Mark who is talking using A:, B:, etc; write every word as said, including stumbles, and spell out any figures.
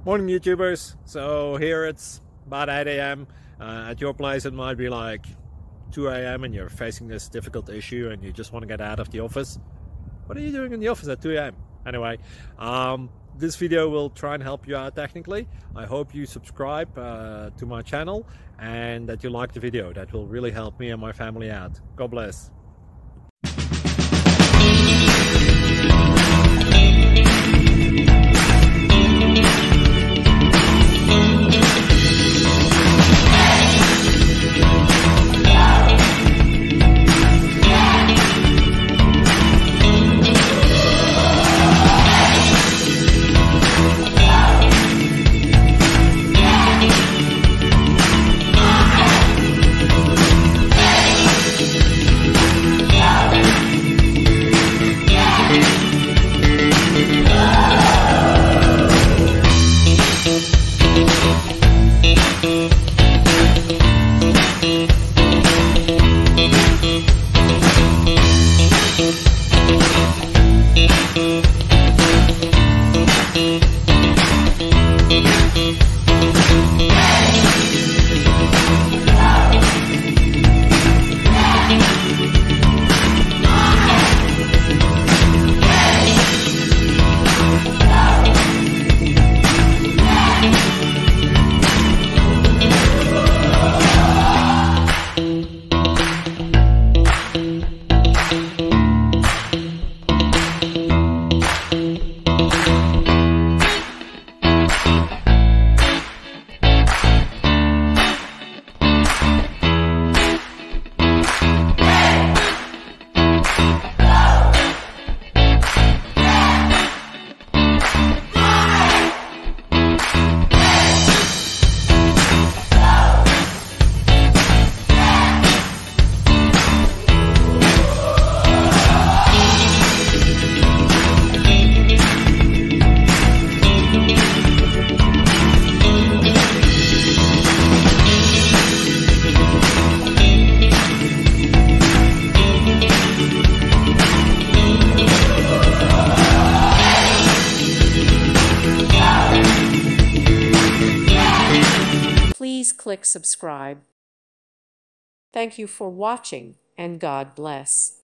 A: Morning YouTubers. So here it's about eight A M Uh, at your place it might be like two A M and you're facing this difficult issue and you just want to get out of the office. What are you doing in the office at two A M? Anyway, um, this video will try and help you out technically. I hope you subscribe uh, to my channel and that you like the video. That will really help me and my family out. God bless.
B: Please click subscribe. Thank you for watching, and God bless.